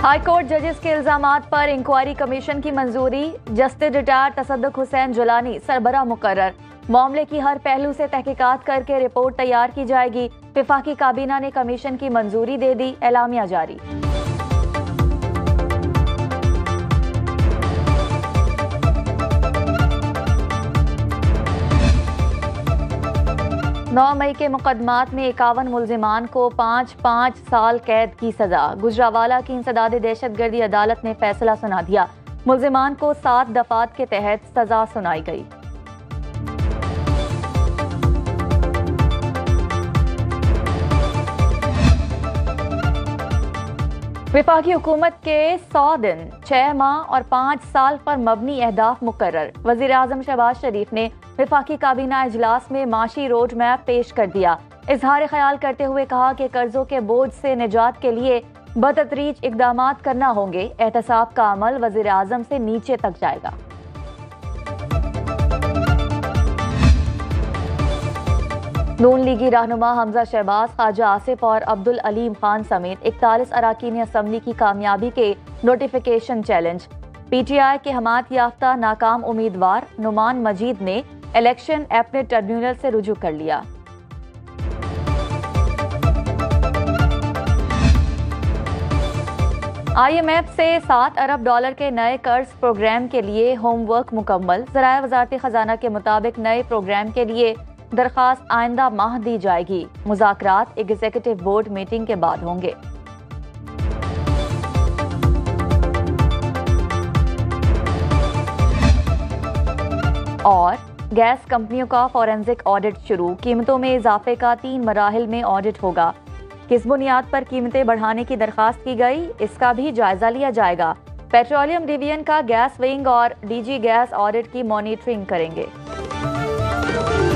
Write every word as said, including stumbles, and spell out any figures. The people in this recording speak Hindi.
हाई कोर्ट जजेस के इल्जामात पर इंक्वायरी कमीशन की मंजूरी। जस्टिस रिटायर्ड तसद्दुक हुसैन जुलानी सरबराह मुकर्रर। मामले की हर पहलू से तहकीकात करके रिपोर्ट तैयार की जाएगी। वफाकी काबीना ने कमीशन की मंजूरी दे दी, एलामिया जारी। नौ मई के मुकदमात में इक्यावन मुल्जिमान को पाँच पाँच साल कैद की सजा। गुजरावाला की इंसदाद दहशतगर्दी अदालत ने फैसला सुना दिया। मुल्जिमान को सात दफात के तहत सजा सुनाई गई। वफाकी हुकूमत के सौ दिन, छह माह और पाँच साल पर मबनी अहदाफ मुकर्रर। वजीर आजम शहबाज शरीफ ने वफाकी काबीना इजलास में माशी रोड मैप पेश कर दिया। इजहार ख्याल करते हुए कहा कि कर्जों के बोझ से निजात के लिए बतदरीज इकदाम करना होंगे। एहतसाब का अमल वजीर आजम से नीचे तक जाएगा। नून लीगी रहनुमा हमजा शहबाज, ख्वाजा आसिफ और अब्दुल अलीम खान समेत इकतालीस अराकीन असम्बली की कामयाबी के नोटिफिकेशन चैलेंज। पीटीआई के हमायत याफ्ता नाकाम उम्मीदवार नुमान मजीद ने इलेक्शन अपने ट्रिब्यूनल से रुजू कर लिया। आईएमएफ से सात अरब डॉलर के नए कर्ज प्रोग्राम के लिए होमवर्क मुकम्मल। ज़राए वज़ारत खजाना के मुताबिक नए प्रोग्राम के लिए दरखास्त आइंदा माह दी जाएगी। मुज़ाकरात एग्जीक्यूटिव बोर्ड मीटिंग के बाद होंगे। और गैस कंपनियों का फॉरेंसिक ऑडिट शुरू। कीमतों में इजाफे का तीन मराहिल में ऑडिट होगा। किस बुनियाद पर कीमतें बढ़ाने की दरखास्त की गई, इसका भी जायजा लिया जाएगा। पेट्रोलियम डिवीजन का गैस विंग और डीजी गैस ऑडिट की मॉनिटरिंग करेंगे।